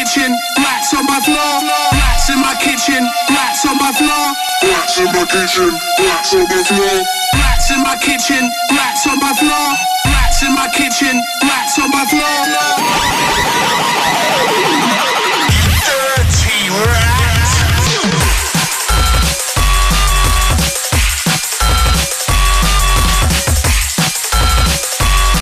kitchen, rats on my floor. Rats in my kitchen, rats on my floor. Rats in my kitchen, rats on my floor. Rats in my kitchen, rats on my floor. Rats in my kitchen, rats on my floor.